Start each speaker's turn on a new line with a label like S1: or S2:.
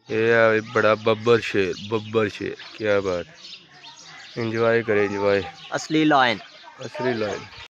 S1: ये है बड़ा बब्बर शेर, क्या बात। एंजॉय करें, एंजॉय।
S2: असली लायन।
S1: असली लायन।